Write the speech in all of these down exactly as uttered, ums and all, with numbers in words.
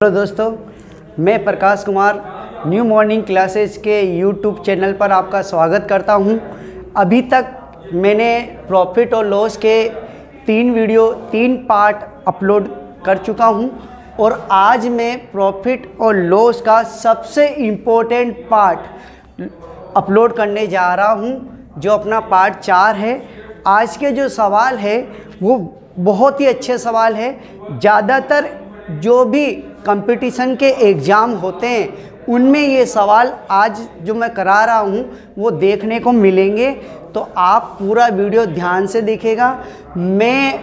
Hello दोस्तों, मैं Prakash Kumar new morning classes के यूट्यूब चैनल पर आपका स्वागत करता हूं। अभी तक मैंने प्रॉफिट और लॉस के तीन वीडियो तीन पार्ट अपलोड कर चुका हूं और आज मैं प्रॉफिट और लॉस का सबसे इम्पोर्टेंट पार्ट अपलोड करने जा रहा हूं, जो अपना पार्ट चार है। आज के जो सवाल है वो बहुत ही अच्छे सवाल है। ज़्यादातर जो भी कंपटीशन के एग्ज़ाम होते हैं उनमें ये सवाल आज जो मैं करा रहा हूँ वो देखने को मिलेंगे, तो आप पूरा वीडियो ध्यान से देखिएगा। मैं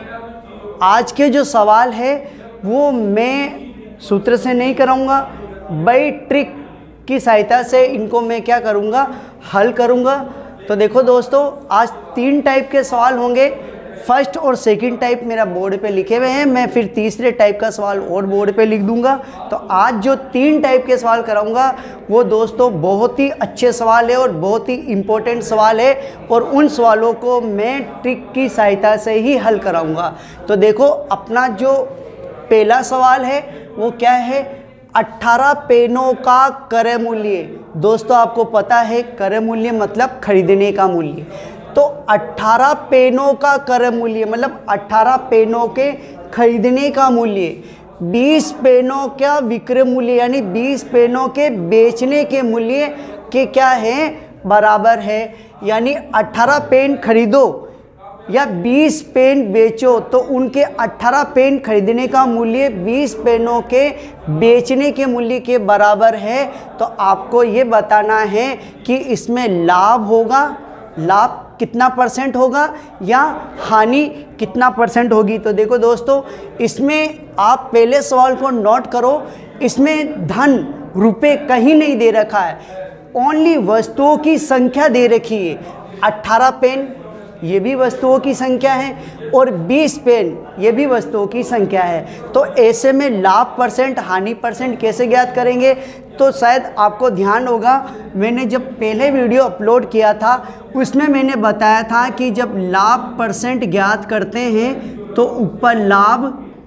आज के जो सवाल है वो मैं सूत्र से नहीं कराऊंगा, बड़ी ट्रिक की सहायता से इनको मैं क्या करूँगा, हल करूँगा। तो देखो दोस्तों, आज तीन टाइप के सवाल होंगे। फर्स्ट और सेकंड टाइप मेरा बोर्ड पे लिखे हुए हैं, मैं फिर तीसरे टाइप का सवाल और बोर्ड पे लिख दूंगा। तो आज जो तीन टाइप के सवाल कराऊंगा वो दोस्तों बहुत ही अच्छे सवाल है और बहुत ही इम्पोर्टेंट सवाल है, और उन सवालों को मैं ट्रिक की सहायता से ही हल कराऊंगा। तो देखो, अपना जो पहला सवाल है वो क्या है, अट्ठारह पेनों का क्रय मूल्य। दोस्तों आपको पता है क्रय मूल्य मतलब खरीदने का मूल्य। तो अट्ठारह पेनों का क्रय मूल्य मतलब अट्ठारह पेनों के खरीदने का मूल्य, बीस पेनों का विक्रय मूल्य यानी बीस पेनों के बेचने के मूल्य के क्या है, बराबर है। यानी अट्ठारह पेन खरीदो या बीस पेन बेचो तो उनके अट्ठारह पेन खरीदने का मूल्य बीस पेनों के बेचने के मूल्य के बराबर है। तो आपको ये बताना है कि इसमें लाभ होगा, लाभ कितना परसेंट होगा या हानि कितना परसेंट होगी। तो देखो दोस्तों, इसमें आप पहले सवाल को नोट करो। इसमें धन रुपए कहीं नहीं दे रखा है, ओनली वस्तुओं की संख्या दे रखी है। अट्ठारह पेन ये भी वस्तुओं की संख्या है और बीस पेन ये भी वस्तुओं की संख्या है। तो ऐसे में लाभ परसेंट हानि परसेंट कैसे ज्ञात करेंगे, तो शायद आपको ध्यान होगा मैंने जब पहले वीडियो अपलोड किया था उसमें मैंने बताया था कि जब लाभ परसेंट ज्ञात करते हैं तो ऊपर लाभ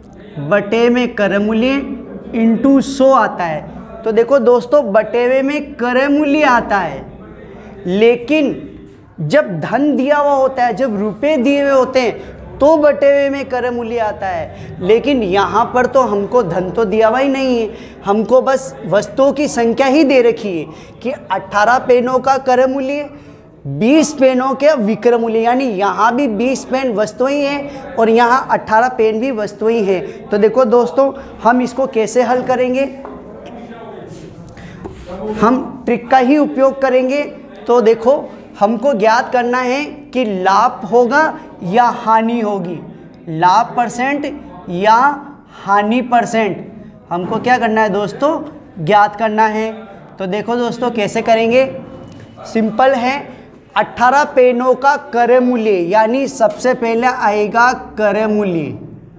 बटे में क्रय मूल्य इंटू सौ आता है। तो देखो दोस्तों, बटेवे में क्रय मूल्य आता है, लेकिन जब धन दिया हुआ होता है, जब रुपए दिए हुए होते हैं तो बटेवे में क्रय मूल्य आता है। लेकिन यहाँ पर तो हमको धन तो दिया हुआ ही नहीं है, हमको बस वस्तुओं की संख्या ही दे रखी है कि अट्ठारह पेनों का क्रय मूल्य, बीस पेनों के विक्रय मूल्य। यानी यहाँ भी बीस पेन वस्तुएं हैं और यहाँ अट्ठारह पेन भी वस्तुएं हैं। तो देखो दोस्तों, हम इसको कैसे हल करेंगे, हम ट्रिक का ही उपयोग करेंगे। तो देखो, हमको ज्ञात करना है कि लाभ होगा या हानि होगी, लाभ परसेंट या हानि परसेंट हमको क्या करना है दोस्तों, ज्ञात करना है। तो देखो दोस्तों, कैसे करेंगे, सिंपल है। अट्ठारह पेनों का क्रय मूल्य यानी सबसे पहले आएगा क्रय मूल्य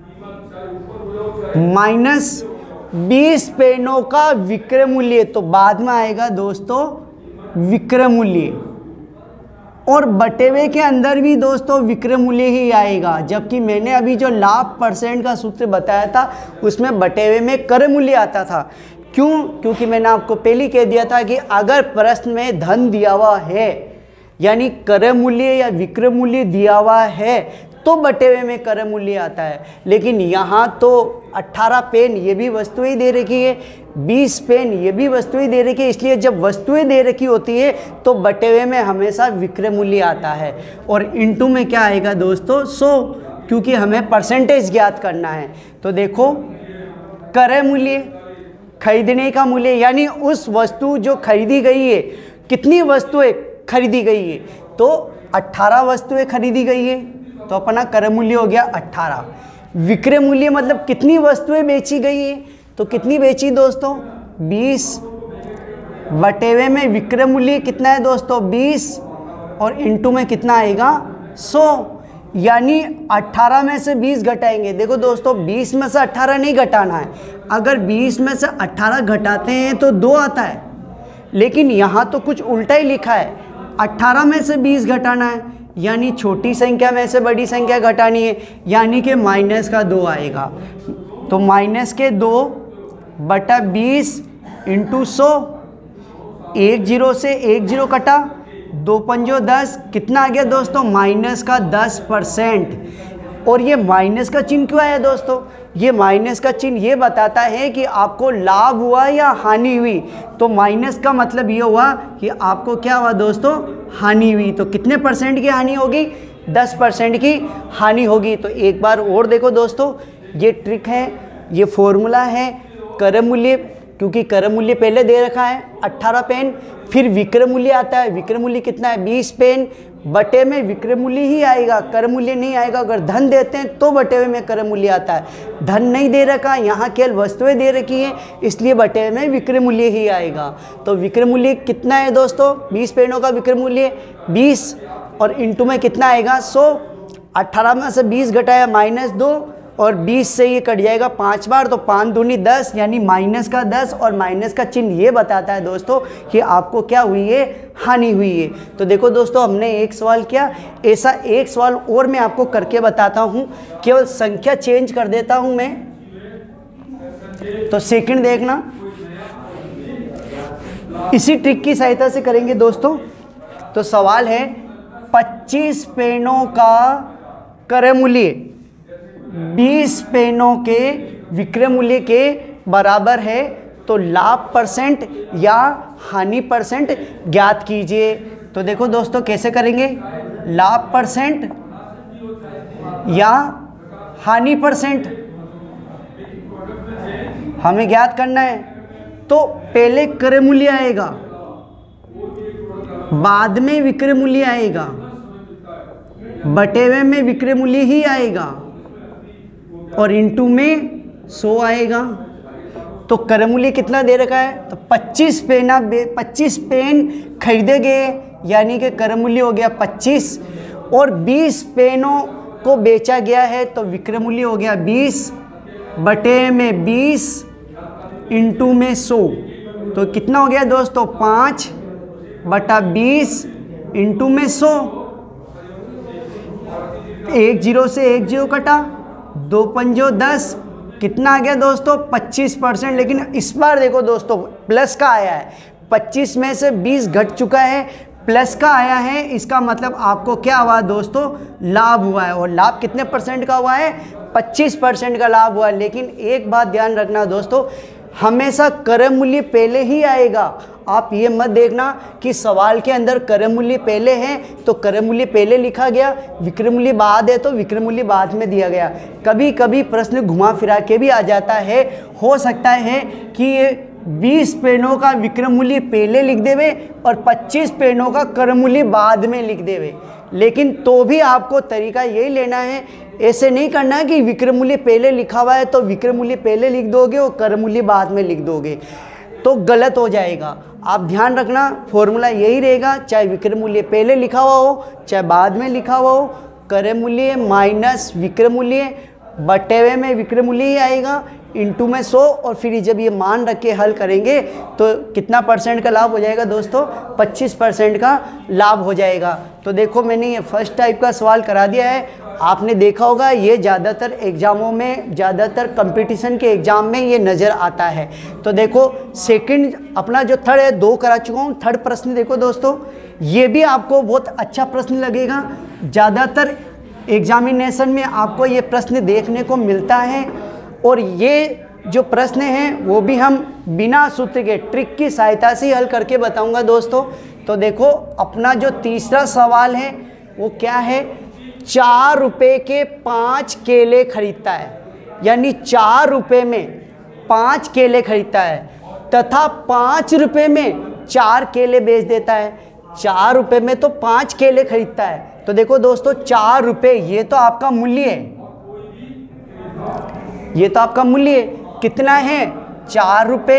माइनस बीस पेनों का विक्रय मूल्य, तो बाद में आएगा दोस्तों विक्रय मूल्य, और बटेवे के अंदर भी दोस्तों विक्रय मूल्य ही आएगा। जबकि मैंने अभी जो लाभ परसेंट का सूत्र बताया था उसमें बटेवे में क्रय मूल्य आता था। क्यों? क्योंकि मैंने आपको पहले कह दिया था कि अगर प्रश्न में धन दिया हुआ है यानी क्रय मूल्य या विक्रय मूल्य दिया हुआ है तो बटेवे में क्रय मूल्य आता है। लेकिन यहाँ तो अट्ठारह पेन ये भी वस्तुएं दे रखी है, बीस पेन ये भी वस्तुएं दे रखी है, इसलिए जब वस्तुएं दे रखी होती है तो बटेवे में हमेशा विक्रय मूल्य आता है। और इनटू में क्या आएगा दोस्तों, सौ, क्योंकि हमें परसेंटेज ज्ञात करना है। तो देखो, क्रय मूल्य खरीदने का मूल्य यानी उस वस्तु जो खरीदी गई है, कितनी वस्तुएं खरीदी गई है, तो अट्ठारह वस्तुएं खरीदी गई है, तो अपना क्रय मूल्य हो गया अट्ठारह। विक्रय मूल्य मतलब कितनी वस्तुएं बेची गई है, तो कितनी बेची दोस्तों, बीस, बटेवे में विक्रय मूल्य कितना है दोस्तों, बीस, और इनटू में कितना आएगा, सौ। यानी अट्ठारह में से बीस घटाएंगे। देखो दोस्तों, बीस में से अट्ठारह नहीं घटाना है, अगर बीस में से अट्ठारह घटाते हैं तो दो आता है, लेकिन यहाँ तो कुछ उल्टा ही लिखा है, अट्ठारह में से बीस घटाना है यानी छोटी संख्या में से बड़ी संख्या घटानी है, यानी कि माइनस का दो आएगा। तो माइनस के दो बटा बीस इंटू सौ, एक जीरो से एक जीरो कटा, दो पंजो दस, कितना आ गया दोस्तों माइनस का दस परसेंट। और ये माइनस का चिन्ह क्यों आया दोस्तों? ये माइनस का चिन्ह ये बताता है कि आपको लाभ हुआ या हानि हुई। तो माइनस का मतलब ये हुआ कि आपको क्या हुआ दोस्तों, हानि हुई। तो कितने परसेंट की हानि होगी? दस परसेंट की हानि होगी। तो एक बार और देखो दोस्तों, ये ट्रिक है, ये फॉर्मूला है क्रय मूल्य, क्योंकि क्रय मूल्य पहले दे रखा है अट्ठारह पेन, फिर विक्रय मूल्य आता है। विक्रय मूल्य कितना है? बीस पेन, बटे में विक्रय मूल्य ही आएगा, क्रय मूल्य नहीं आएगा। अगर धन देते हैं तो बटे हुए में क्रय मूल्य आता है। धन नहीं दे रखा, यहाँ केवल वस्तुएं दे रखी हैं, इसलिए बटे में विक्रय मूल्य ही आएगा। तो विक्रय मूल्य कितना है दोस्तों? बीस पेनों का विक्रय मूल्य बीस, और इंटू में कितना आएगा? सौ। अट्ठारह में से बीस घटाया माइनस दो, और बीस से ये कट जाएगा पाँच बार, तो पाँच दूनी दस, यानी माइनस का दस। और माइनस का चिन्ह ये बताता है दोस्तों कि आपको क्या हुई है? हानि हुई है। तो देखो दोस्तों, हमने एक सवाल किया, ऐसा एक सवाल और मैं आपको करके बताता हूँ, केवल संख्या चेंज कर देता हूँ मैं। तो सेकंड देखना, इसी ट्रिक की सहायता से करेंगे दोस्तों। तो सवाल है पच्चीस पेनों का क्रय मूल्य बीस पेनों के विक्रय मूल्य के बराबर है, तो लाभ परसेंट या हानि परसेंट ज्ञात कीजिए। तो देखो दोस्तों कैसे करेंगे, लाभ परसेंट या हानि परसेंट हमें ज्ञात करना है। तो पहले क्रय मूल्य आएगा, बाद में विक्रय मूल्य आएगा, बटेवे में विक्रय मूल्य ही आएगा, और इंटू में सौ आएगा। तो क्रय मूल्य कितना दे रखा है? तो पच्चीस पेना पच्चीस पेन खरीदे गए, यानी कि क्रय मूल्य हो गया पच्चीस, और बीस पेनों को बेचा गया है, तो विक्रय मूल्य हो गया बीस, बटे में बीस, इंटू में सौ। तो कितना हो गया दोस्तों? पाँच बटा बीस इंटू में सौ। एक जीरो से एक जीरो कटा, दो पंजो दस, कितना आ गया दोस्तों? पच्चीस परसेंट। लेकिन इस बार देखो दोस्तों प्लस का आया है, पच्चीस में से बीस घट चुका है, प्लस का आया है, इसका मतलब आपको क्या हुआ दोस्तों? लाभ हुआ है। और लाभ कितने परसेंट का हुआ है? पच्चीस परसेंट का लाभ हुआ है। लेकिन एक बात ध्यान रखना दोस्तों, हमेशा क्रय मूल्य पहले ही आएगा। आप ये मत देखना कि सवाल के अंदर क्रय मूल्य पहले है तो क्रय मूल्य पहले लिखा गया, विक्रय मूल्य बाद है तो विक्रय मूल्य बाद में दिया गया। कभी कभी प्रश्न घुमा फिरा के भी आ जाता है। हो सकता है कि ये बीस पेनों का विक्रय मूल्य पहले लिख देवे और पच्चीस पेनों का क्रय मूल्य बाद में लिख देवे, लेकिन तो भी आपको तरीका यही लेना है। ऐसे नहीं करना है कि विक्रय मूल्य पहले लिखा हुआ है तो विक्रय मूल्य पहले लिख दोगे और क्रय मूल्य बाद में लिख दोगे, तो गलत हो जाएगा। आप ध्यान रखना, फॉर्मूला यही रहेगा, चाहे विक्रय मूल्य पहले लिखा हुआ हो चाहे बाद में लिखा हुआ हो, क्रय मूल्य माइनस विक्रय मूल्य, बटेवे में विक्रय मूल्य ही आएगा, इंटू में सौ, और फिर जब ये मान रख के हल करेंगे तो कितना परसेंट का लाभ हो जाएगा दोस्तों? पच्चीस परसेंट का लाभ हो जाएगा। तो देखो मैंने ये फर्स्ट टाइप का सवाल करा दिया है। आपने देखा होगा ये ज़्यादातर एग्ज़ामों में, ज़्यादातर कंपटीशन के एग्ज़ाम में ये नज़र आता है। तो देखो सेकंड अपना जो थर्ड है, दो करा चुका हूँ। थर्ड प्रश्न देखो दोस्तों, ये भी आपको बहुत अच्छा प्रश्न लगेगा। ज़्यादातर एग्जामिनेशन में आपको ये प्रश्न देखने को मिलता है, और ये जो प्रश्न हैं वो भी हम बिना सूत्र के ट्रिक की सहायता से हल करके बताऊंगा दोस्तों। तो देखो अपना जो तीसरा सवाल है वो क्या है? चार रुपए के पाँच केले खरीदता है, यानी चार रुपए में पाँच केले खरीदता है तथा पाँच रुपए में चार केले बेच देता है। चार रुपए में तो पाँच केले खरीदता है, तो देखो दोस्तों चार रुपए ये तो आपका मूल्य है, ये तो आपका मूल्य कितना है? चार रुपए।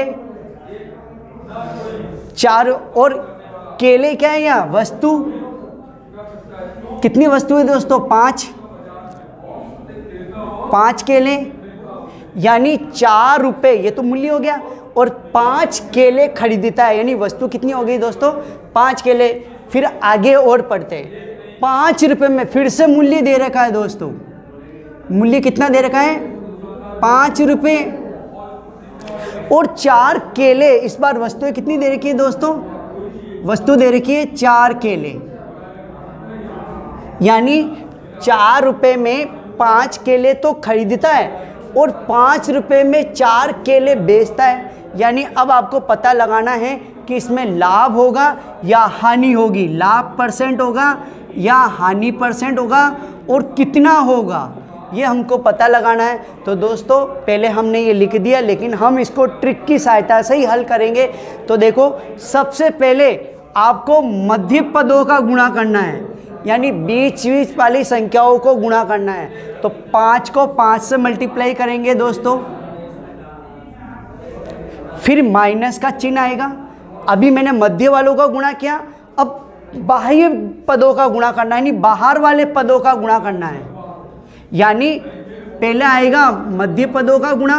चार, और केले क्या है? यहाँ वस्तु, कितनी वस्तु है दोस्तों? पांच। पांच केले, यानी चार रुपए ये तो मूल्य हो गया, और पांच केले खरीदता है, यानी वस्तु कितनी हो गई दोस्तों? पांच केले। फिर आगे और पढ़ते हैं, पांच रुपए में फिर से मूल्य दे रखा है दोस्तों। मूल्य कितना दे रखा है? पाँच रुपये। और चार केले, इस बार वस्तुएं कितनी दे रखी है दोस्तों, वस्तु दे रखी है चार केले, यानी चार रुपए में पाँच केले तो खरीदता है और पाँच रुपए में चार केले बेचता है। यानी अब आपको पता लगाना है कि इसमें लाभ होगा या हानि होगी, लाभ परसेंट होगा या हानि परसेंट होगा और कितना होगा, ये हमको पता लगाना है। तो दोस्तों पहले हमने ये लिख दिया, लेकिन हम इसको ट्रिक की सहायता से ही हल करेंगे। तो देखो, सबसे पहले आपको मध्य पदों का गुणा करना है, यानी बीच बीच वाली संख्याओं को गुणा करना है। तो पाँच को पाँच से मल्टीप्लाई करेंगे दोस्तों, फिर माइनस का चिन्ह आएगा। अभी मैंने मध्य वालों का गुणा किया, अब बाह्य पदों का गुणा करना है, यानी बाहर वाले पदों का गुणा करना है। यानी पहले आएगा मध्य पदों का गुणा,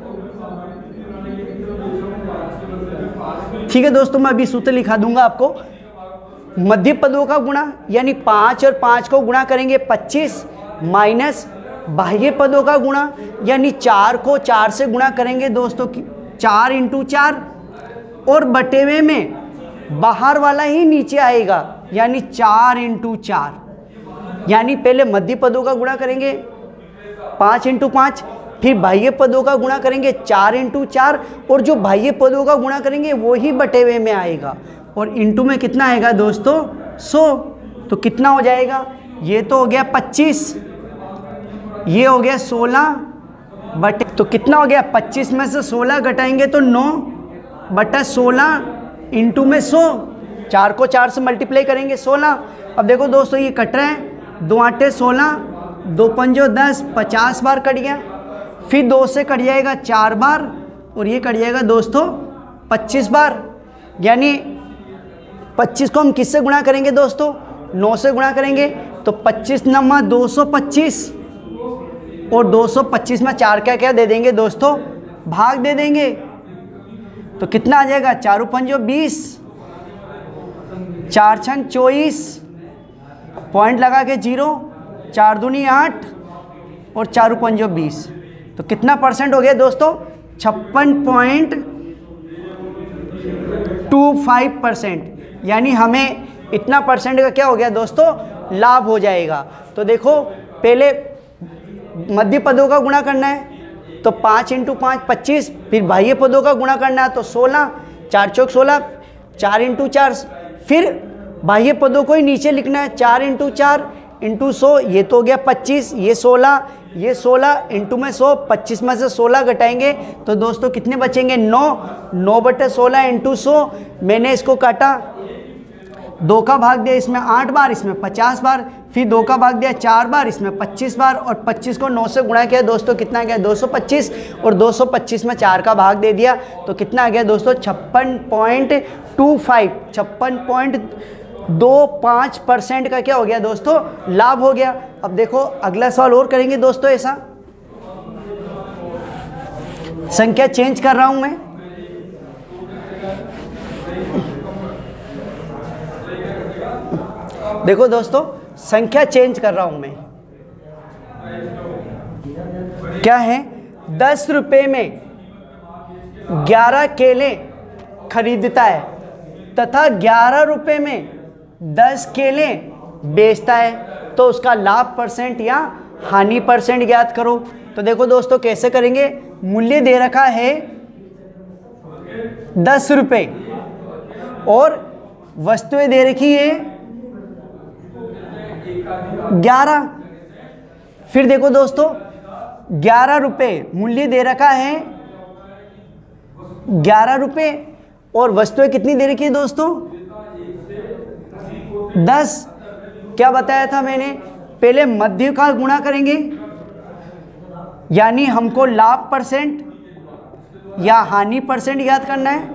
ठीक है दोस्तों, मैं अभी सूत्र लिखा दूंगा आपको। मध्य पदों का गुणा यानी पाँच और पाँच को गुणा करेंगे पच्चीस, माइनस बाह्य पदों का गुणा यानी चार को चार से गुणा करेंगे दोस्तों, चार इंटू चार, और बटेवे में बाहर वाला ही नीचे आएगा, यानी चार इंटू चार। यानी पहले मध्य पदों का गुणा करेंगे पाँच इंटू पाँच, फिर बाह्य पदों का गुणा करेंगे चार इंटू चार, और जो बाह्य पदों का गुणा करेंगे वो ही बटेवे में आएगा, और इंटू में कितना आएगा दोस्तों, सौ। तो कितना हो जाएगा, ये तो हो गया पच्चीस, ये हो गया सोलह बटे, तो कितना हो गया, पच्चीस में से सोलह घटाएंगे तो नौ बटा सोलह इंटू में सौ, चार को चार से मल्टीप्लाई करेंगे सोलह। अब देखो दोस्तों ये कट रहे हैं, दो आटे सोलह, दो पंजो दस, पचास बार कट गया, फिर दो से कट जाएगा चार बार, और ये कट जाएगा दोस्तों पच्चीस बार। यानी पच्चीस को हम किससे गुणा करेंगे दोस्तों, नौ से गुणा करेंगे, तो पच्चीस नम्मा दो सौ पच्चीस, और दो सौ पच्चीस में चार क्या क्या दे देंगे दोस्तों, भाग दे देंगे। तो कितना आ जाएगा, चारू पंजो बीस, चार छंग चौबीस, पॉइंट लगा के जीरो, चार दूनी आठ, और चारू पंजो बीस। तो कितना परसेंट हो गया दोस्तों, छप्पन पॉइंट टू फाइव परसेंट। यानी हमें इतना परसेंट का क्या हो गया दोस्तों, लाभ हो जाएगा। तो देखो पहले मध्य पदों का गुणा करना है, तो पाँच इंटू पाँच पच्चीस, फिर बाह्य पदों का गुणा करना है तो सोलह, चार चौक सोलह, चार इंटू चार, फिर बाह्य पदों को ही नीचे लिखना है, चार इंटू चार इंटू सौ, ये तो हो गया पच्चीस, ये सोलह, ये सोलह इंटू में सौ, पच्चीस में से सोलह घटाएंगे तो दोस्तों कितने बचेंगे, नौ, नौ बटे सोलह इंटू सौ। मैंने इसको काटा, दो का भाग दिया इसमें आठ बार, इसमें पचास बार, फिर दो का भाग दिया चार बार, इसमें पच्चीस बार, और पच्चीस को नौ से गुणा किया दोस्तों कितना गया, दो सौ पच्चीस, और दो सौ पच्चीस में चार का भाग दे दिया तो कितना आ गया दोस्तों, छप्पन पॉइंट टू फाइव, छप्पन पॉइंट दो पाँच परसेंट का क्या हो गया दोस्तों, लाभ हो गया। अब देखो अगला सवाल और करेंगे दोस्तों, ऐसा संख्या चेंज कर रहा हूं मैं, देखो दोस्तों संख्या चेंज कर रहा हूं मैं, क्या है, दस रुपए में ग्यारह केले खरीदता है तथा ग्यारह रुपए में दस केले बेचता है, तो उसका लाभ परसेंट या हानि परसेंट ज्ञात करो। तो देखो दोस्तों कैसे करेंगे, मूल्य दे रखा है दस रुपये और वस्तुएं दे रखी है ग्यारह। फिर देखो दोस्तों ग्यारह रुपये मूल्य दे रखा है ग्यारह रुपये और वस्तुएं कितनी दे रखी है दोस्तों, दस। क्या बताया था मैंने, पहले मध्य का गुणा करेंगे, यानी हमको लाभ परसेंट या हानि परसेंट याद करना है।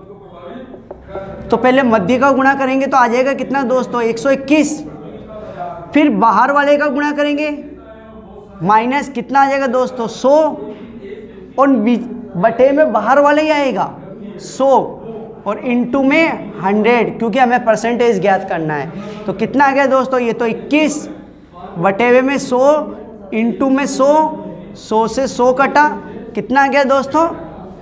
तो पहले मध्य का गुणा करेंगे तो आ जाएगा कितना दोस्तों, एक सौ इक्कीस। फिर बाहर वाले का गुणा करेंगे, माइनस कितना आ जाएगा दोस्तों, सौ, और बटे में बाहर वाले ही आएगा सौ, और इनटू में हंड्रेड, क्योंकि हमें परसेंटेज ज्ञात करना है। तो कितना आ गया दोस्तों, ये तो इक्कीस, बटेवे में सौ, इनटू में सौ, सौ से सौ कटा, कितना आ गया दोस्तों,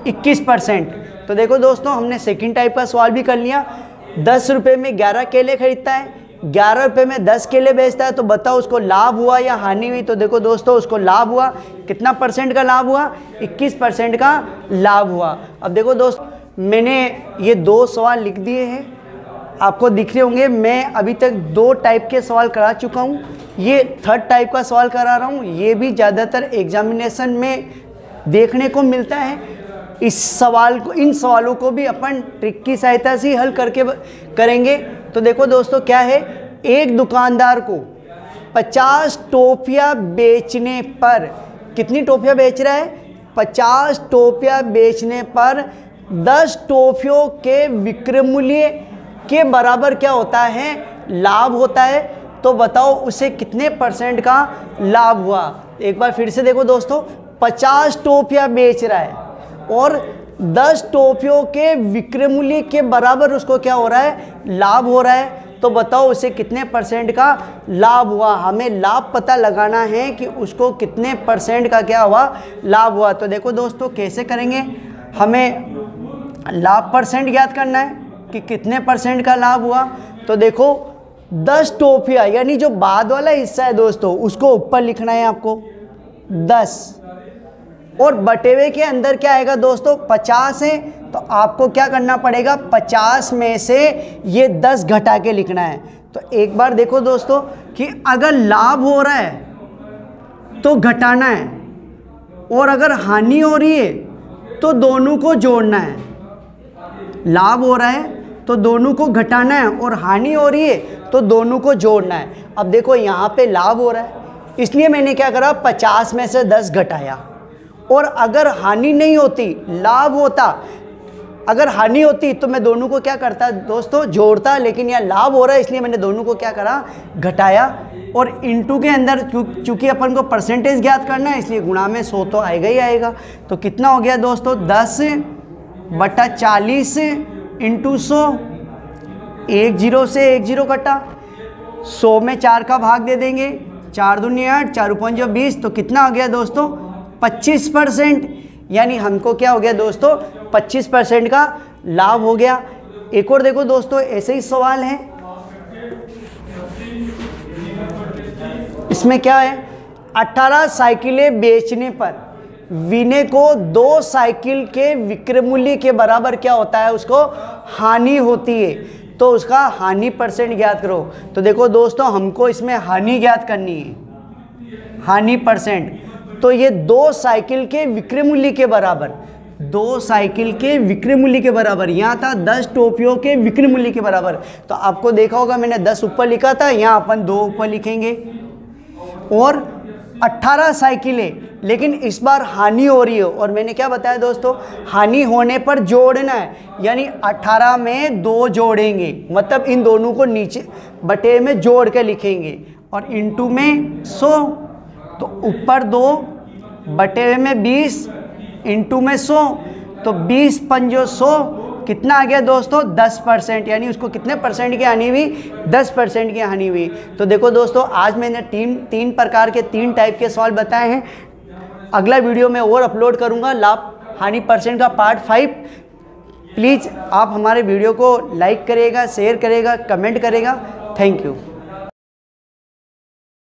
इक्कीस परसेंट। तो देखो दोस्तों, हमने सेकंड टाइप का सवाल भी कर लिया। दस रुपये में ग्यारह केले खरीदता है, ग्यारह रुपये में दस केले बेचता है, तो बताओ उसको लाभ हुआ या हानि हुई। तो देखो दोस्तों, उसको लाभ हुआ। कितना परसेंट का लाभ हुआ? इक्कीस परसेंट का लाभ हुआ। अब देखो दोस्त, मैंने ये दो सवाल लिख दिए हैं, आपको दिख रहे होंगे। मैं अभी तक दो टाइप के सवाल करा चुका हूँ, ये थर्ड टाइप का सवाल करा रहा हूँ। ये भी ज़्यादातर एग्जामिनेशन में देखने को मिलता है। इस सवाल को, इन सवालों को भी अपन ट्रिक की सहायता से हल करके करेंगे। तो देखो दोस्तों, क्या है, एक दुकानदार को पचास टॉफियाँ बेचने पर, कितनी टॉफियाँ बेच रहा है? पचास टॉफियाँ बेचने पर दस टॉफियों के विक्रय मूल्य के बराबर क्या होता है? लाभ होता है। तो बताओ उसे कितने परसेंट का लाभ हुआ? एक बार फिर से देखो दोस्तों, पचास टॉफियाँ बेच रहा है और दस टॉफियों के विक्रय मूल्य के बराबर उसको क्या हो रहा है? लाभ हो रहा है। तो बताओ उसे कितने परसेंट का लाभ हुआ? हमें लाभ पता लगाना है कि उसको कितने परसेंट का क्या हुआ? लाभ हुआ। तो देखो दोस्तों, कैसे करेंगे? हमें लाभ परसेंट ज्ञात करना है कि कितने परसेंट का लाभ हुआ। तो देखो, दस टॉफियाँ, यानी जो बाद वाला हिस्सा है दोस्तों, उसको ऊपर लिखना है आपको दस, और बटेवे के अंदर क्या आएगा दोस्तों? पचास है। तो आपको क्या करना पड़ेगा? पचास में से ये दस घटा के लिखना है। तो एक बार देखो दोस्तों कि अगर लाभ हो रहा है तो घटाना है, और अगर हानि हो रही है तो दोनों को जोड़ना है। लाभ हो रहा है तो दोनों को घटाना है, और हानि हो रही है तो दोनों को जोड़ना है। अब देखो, यहाँ पे लाभ हो रहा है, इसलिए मैंने क्या करा? पचास में से दस घटाया। और अगर हानि नहीं होती, लाभ होता, अगर हानि होती तो मैं दोनों को क्या करता दोस्तों? जोड़ता। लेकिन यहाँ लाभ हो रहा है, इसलिए मैंने दोनों को क्या करा? घटाया। और इनटू के अंदर चूंकि अपन को परसेंटेज ज्ञात करना है, इसलिए गुणा में सौ तो आएगा ही आएगा। तो कितना हो गया दोस्तों? दस बटा चालीस इंटू सौ, एक जीरो से एक जीरो कटा, सौ में चार का भाग दे देंगे, चार दूनी आठ, चार पंजो बीस। तो कितना हो गया दोस्तों? पच्चीस परसेंट। यानी हमको क्या हो गया दोस्तों? पच्चीस परसेंट का लाभ हो गया। एक और देखो दोस्तों, ऐसे ही सवाल है। इसमें क्या है? अठारह साइकिलें बेचने पर विनय को दो साइकिल के विक्रय मूल्य के बराबर क्या होता है? उसको हानि होती है। तो उसका हानि परसेंट ज्ञात करो। तो देखो दोस्तों, हमको इसमें हानि ज्ञात करनी है, हानि परसेंट। तो ये दो साइकिल के विक्रय मूल्य के बराबर, दो साइकिल के विक्रय मूल्य के बराबर, यहाँ था दस टॉफियों के विक्रय मूल्य के बराबर। तो आपको देखा होगा मैंने दस ऊपर लिखा था, यहाँ अपन दो ऊपर लिखेंगे। और अट्ठारह साइकिलें, लेकिन इस बार हानि हो रही है, और मैंने क्या बताया दोस्तों? हानि होने पर जोड़ना है, यानी अट्ठारह में दो जोड़ेंगे, मतलब इन दोनों को नीचे बटे में जोड़ के लिखेंगे, और इंटू में सौ। तो ऊपर दो, बटे में बीस, इंटू में सौ। तो बीस पंजो सौ, कितना आ गया दोस्तों? दस परसेंट। यानी उसको कितने परसेंट की हानि हुई? दस परसेंट की हानि हुई। तो देखो दोस्तों, आज मैंने तीन तीन प्रकार के तीन टाइप के सवाल बताए हैं। अगला वीडियो में और अपलोड करूंगा लाभ हानि परसेंट का पार्ट फाइव। प्लीज़ आप हमारे वीडियो को लाइक करेगा, शेयर करेगा, कमेंट करेगा। Thank you.